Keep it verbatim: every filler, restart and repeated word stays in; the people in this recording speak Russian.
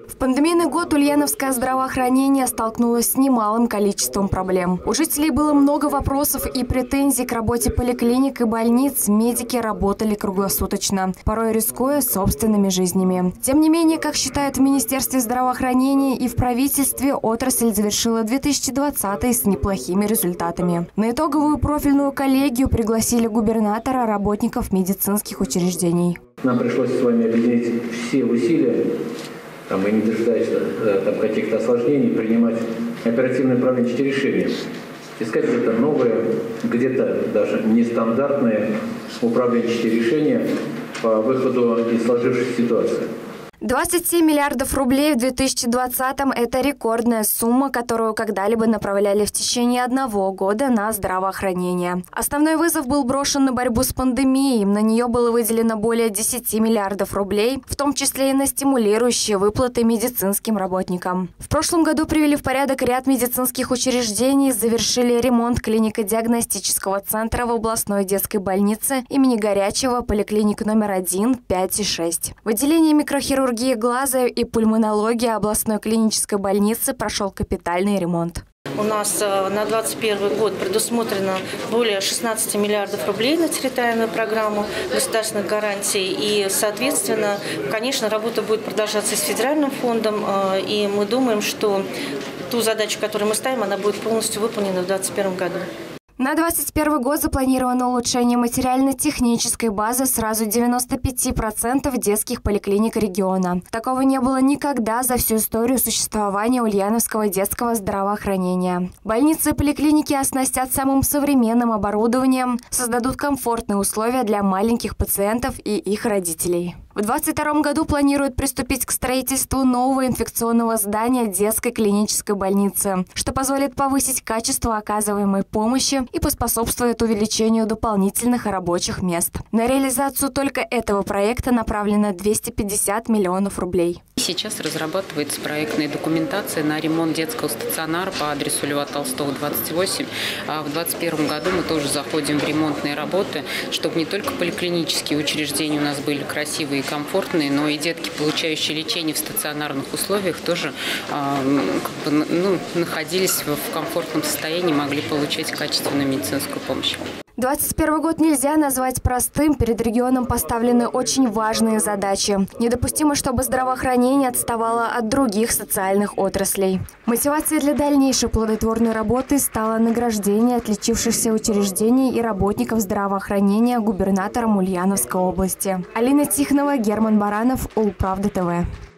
В пандемийный год ульяновское здравоохранение столкнулось с немалым количеством проблем. У жителей было много вопросов и претензий к работе поликлиник и больниц. Медики работали круглосуточно, порой рискуя собственными жизнями. Тем не менее, как считают в Министерстве здравоохранения и в правительстве, отрасль завершила две тысячи двадцатый с неплохими результатами. На итоговую профильную коллегию пригласили губернатора, работников медицинских учреждений. Нам пришлось с вами объединить все усилия, там, и не дожидаясь там, каких-то осложнений, принимать оперативные управленческие решения. Искать где-то новые, где-то даже нестандартные управленческие решения по выходу из сложившейся ситуации. двадцать семь миллиардов рублей в две тысячи двадцатом – это рекордная сумма, которую когда-либо направляли в течение одного года на здравоохранение. Основной вызов был брошен на борьбу с пандемией. На нее было выделено более десяти миллиардов рублей, в том числе и на стимулирующие выплаты медицинским работникам. В прошлом году привели в порядок ряд медицинских учреждений, завершили ремонт клинико-диагностического центра в областной детской больнице имени Горячего, поликлиник номер один, пять и шесть. В отделении микрохирургии глаза и пульмонологии областной клинической больницы прошел капитальный ремонт. У нас на двадцать первый год предусмотрено более шестнадцати миллиардов рублей на территориальную программу государственных гарантий. И, соответственно, конечно, работа будет продолжаться с федеральным фондом. И мы думаем, что ту задачу, которую мы ставим, она будет полностью выполнена в две тысячи двадцать первом году. На двадцать первый год запланировано улучшение материально-технической базы сразу девяноста пяти процентов детских поликлиник региона. Такого не было никогда за всю историю существования ульяновского детского здравоохранения. Больницы и поликлиники оснастят самым современным оборудованием, создадут комфортные условия для маленьких пациентов и их родителей. В две тысячи двадцать втором году планируют приступить к строительству нового инфекционного здания детской клинической больницы, что позволит повысить качество оказываемой помощи и поспособствует увеличению дополнительных рабочих мест. На реализацию только этого проекта направлено двести пятьдесят миллионов рублей. Сейчас разрабатывается проектная документация на ремонт детского стационара по адресу Льва Толстого, двадцать восемь. А в две тысячи двадцать первом году мы тоже заходим в ремонтные работы, чтобы не только поликлинические учреждения у нас были красивые и комфортные, но и детки, получающие лечение в стационарных условиях, тоже э, как бы, ну, находились в комфортном состоянии, могли получать качественную медицинскую помощь. двадцать первый год нельзя назвать простым. Перед регионом поставлены очень важные задачи. Недопустимо, чтобы здравоохранение отставало от других социальных отраслей. Мотивацией для дальнейшей плодотворной работы стало награждение отличившихся учреждений и работников здравоохранения губернатором Ульяновской области. Алина Тихонова, Герман Баранов, Улправда ТВ.